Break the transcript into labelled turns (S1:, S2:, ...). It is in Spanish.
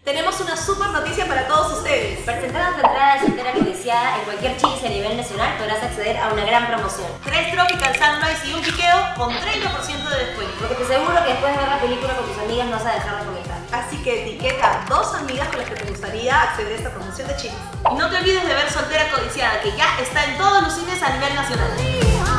S1: Tenemos una super noticia para todos ustedes.
S2: Presentando tu entrada de soltera codiciada en cualquier Chili's a nivel nacional podrás acceder a una gran promoción.
S1: 3 Tropical Sunrise y un piqueo con 30% de descuento.
S2: Porque te aseguro que después de ver la película con tus amigas no vas a dejar de comentar.
S1: Así que etiqueta a 2 amigas con las que te gustaría acceder a esta promoción de Chili's. Y no te olvides de ver Soltera Codiciada, que ya está en todos los cines a nivel nacional.